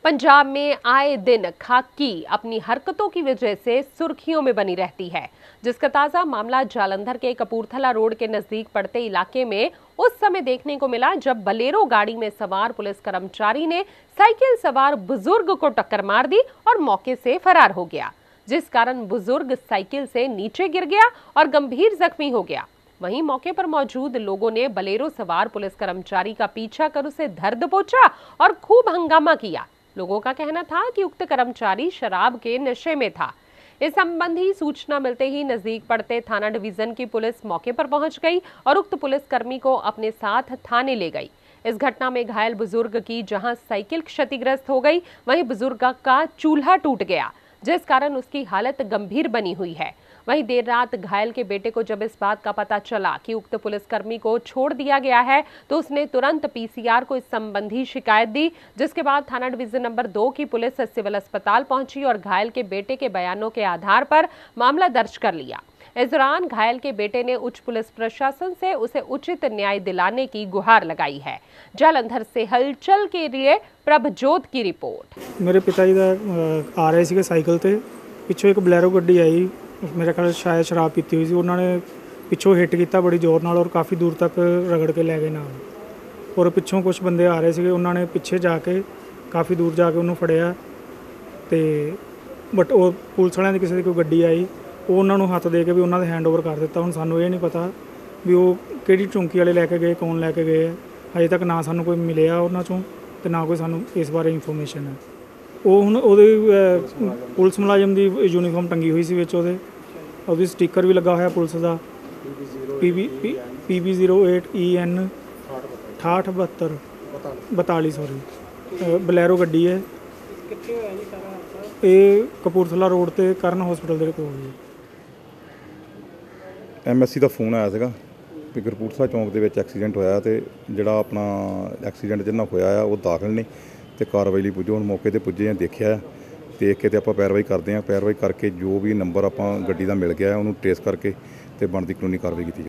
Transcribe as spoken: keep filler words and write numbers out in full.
पंजाब में आए दिन खाकी अपनी हरकतों की वजह से सुर्खियों में बनी रहती है, जिसका ताजा मामला जालंधर के कपूरथला रोड के नजदीक पड़ते इलाके में उस समय देखने को मिला जब बलेरो गाड़ी में सवार पुलिस कर्मचारी ने साइकिल सवार बुजुर्ग को टक्कर मार दी और मौके से फरार हो गया, जिस कारण बुजुर्ग साइकिल से नीचे गिर गया और गंभीर जख्मी हो गया। वहीं मौके पर मौजूद लोगों ने बलेरो सवार पुलिस कर्मचारी का पीछा कर उसे धर दबोचा और खूब हंगामा किया। लोगों का कहना था कि उक्त कर्मचारी शराब के नशे में था। इस संबंधी सूचना मिलते ही नजदीक पड़ते थाना डिवीजन की पुलिस मौके पर पहुंच गई और उक्त पुलिसकर्मी को अपने साथ थाने ले गई। इस घटना में घायल बुजुर्ग की जहां साइकिल क्षतिग्रस्त हो गई, वहीं बुजुर्ग का चूल्हा टूट गया, जिस कारण उसकी हालत गंभीर बनी हुई है। वहीं देर रात घायल के बेटे को जब इस बात का पता चला कि उक्त पुलिसकर्मी को छोड़ दिया गया है, तो उसने तुरंत पीसीआर को इस संबंधी शिकायत दी, जिसके बाद थाना डिवीजन नंबर दो की पुलिस सिविल अस्पताल पहुंची और घायल के बेटे के बयानों के आधार पर मामला दर्ज कर लिया। इस दौरान घायल के बेटे ने उच्च पुलिस प्रशासन से उसे उचित न्याय दिलाने की गुहार लगाई है। जालंधर से हलचल के लिए प्रभजोत की रिपोर्ट। मेरे पिताजी दा आ रहे थे साइकिल ते, पिछों एक बलैरो गड्डी आई, मेरे ख्याल शायद शराब पीती हुई सी। उन्होंने पिछों हिट किया बड़ी जोर नाल और काफ़ी दूर तक रगड़ के लै गए नाल। और पिछों कुछ बंदे आ रहे थे, उन्होंने पिछे जाके काफ़ी दूर जाके उन्होंने फड़िया तो बट वो पुलिस वालों की किसी की कोई गड्डी आई, वो उन्होंने हत्थ दे के भी उन्होंने हैंड ओवर कर दिता। हुण सानूं ये नहीं पता भी वो किहड़ी चौंकी वाले लैके गए, कौन लैके गए। अजे तक ना सानूं कोई मिलिया उन्हां चों ते ना कोई सानूं इस बारे इंफॉर्मेशन है। वो हुण ਉਹਦੇ पुलिस मुलाजम की यूनीफॉर्म टंगी हुई सी, विच ਉਹਦੇ ਉਹਦੀ स्टिकर भी लगा होया पुलिस का P B P B zero eight E N अठाहठ बहत्तर बताली सॉरी बलैरो गड्डी है। ये कपूरथला रोड ते करण हॉस्पिटल दे कोल है। एम एस सी का फोन आया था कि कपूरथला चौंक के एक्सीडेंट होया तो जोड़ा अपना एक्सीडेंट जिन्ना होया वो दाखिल ने तो कार्रवाई लिए पुजे। हम मौके पर पुजे हैं, देखा देख के तो आप पैरवाई करते हैं। पैरवाई करके जो भी नंबर आप गड्डी का मिल गया उन्होंने ट्रेस करके तो बनती कानूनी कार्रवाई की।